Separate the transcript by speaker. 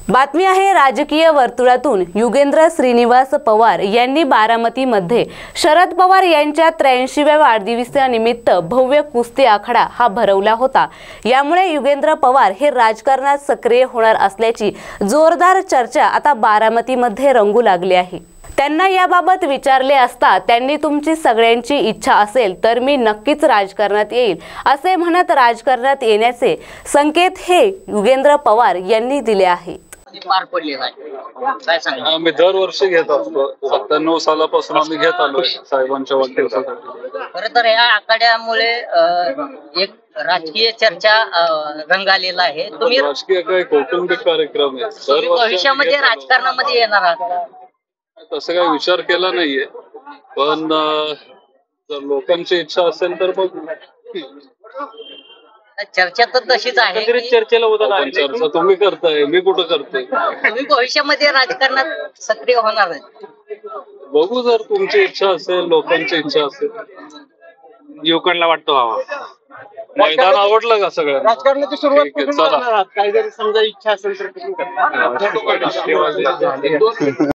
Speaker 1: बातमी आहे राजकीय वर्तुळातून। युगेंद्र श्रीनिवास पवार यांनी बारामतीमध्ये शरद पवार यांच्या 83व्या वाढदिवसानिमित्त भव्य कुस्ती आखाडा हा भरवला होता। यामुळे युगेंद्र पवार हे राजकारणात सक्रिय होणार असल्याची जोरदार चर्चा आता बारामतीमध्ये रंगू लागली आहे। त्यांना याबाबत विचारले असता त्यांनी तुमची सगळ्यांची इच्छा असेल तर मी नक्कीच राजकारणात येईल असे म्हणत राजकारणात येण्याचे संकेत हे युगेंद्र पवार यांनी दिले आहेत।
Speaker 2: पार पडले काय सांगा?
Speaker 3: आम्ही दरवर्षी घेत असतो। 97 सालापासून आम्ही घेत आलो साहेबांच्या वाढदिवसासाठी।
Speaker 2: खरं तर या आखाड्यामुळे एक राजकीय चर्चा रंगालेला आहे। तुम्ही
Speaker 3: राजकीय काय कौटुंबिक कार्यक्रम आहे।
Speaker 2: भविष्यामध्ये राजकारणामध्ये येणार आहात?
Speaker 3: तसं काही विचार केला नाहीये, पण जर लोकांची इच्छा असेल तर मग
Speaker 2: चर्चा तर तशीच आहे।
Speaker 3: चर्चेला होता चर्चा तुम्ही करताय, मी कुठं करतोय।
Speaker 2: तुम्ही भविष्यामध्ये राजकारणात सक्रिय होणार आहे?
Speaker 3: बघू, जर तुमची इच्छा असेल, लोकांची इच्छा असेल।
Speaker 4: युवकांना वाटतो हवा
Speaker 3: मैदान आवडलं का सगळ्यांना?
Speaker 4: राजकारणाची सुरुवात
Speaker 3: चला,
Speaker 4: काही जरी समजा इच्छा असेल तर